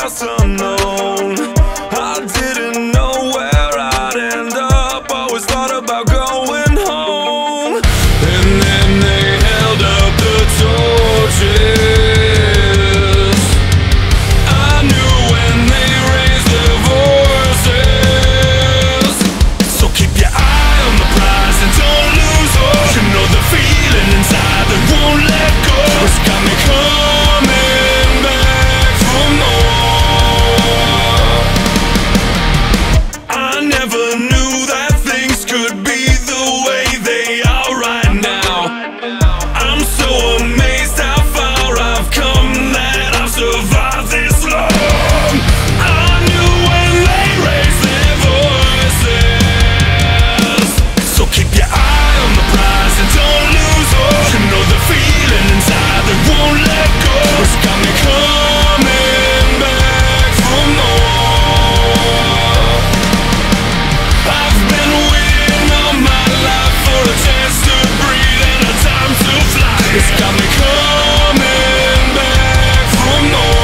paths unknown. I didn't know where I'd end up, always thought about going home. And then they held up the torches. I knew when they raised their voices. So keep your eye on the prize and don't lose hope. You know the feeling inside that won't let go. It's got me coming back for more. I never knew that things could be the way they are right now. I'm so amazed how far I've come, that I've survived this long. I knew when they raised their voices. So keep your eye on the prize and don't lose hope. You know the feeling inside that won't let go. It's got me coming back for more. I've been waiting all my life for a chance to breathe and a time to fly. It's got me coming back for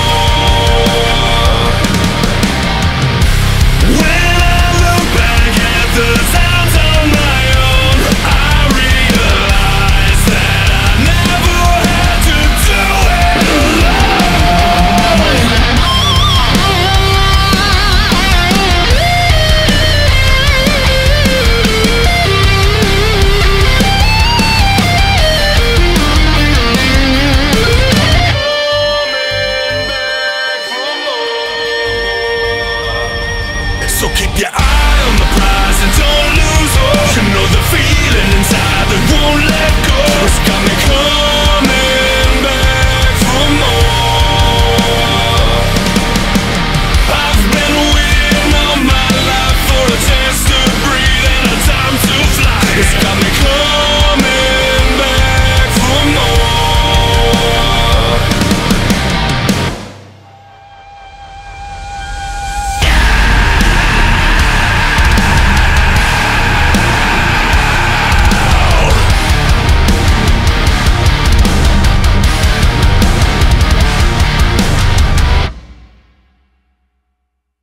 more. When I look back at the times on my own, I realize that I never had to do it alone. So keep your eye on the prize and don't lose hope. You know the feeling inside that won't let go. It's got me coming